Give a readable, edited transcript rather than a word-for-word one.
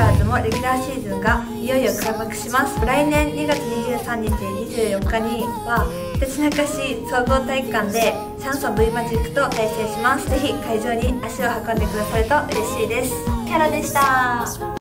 ラーズもレギュラーシーズンがいよいよ開幕します。来年2月23日、24日にはひたちなか市総合体育館でシャンソン V マジックと対戦します。ぜひ会場に足を運んでくださると嬉しいです。キャラでした。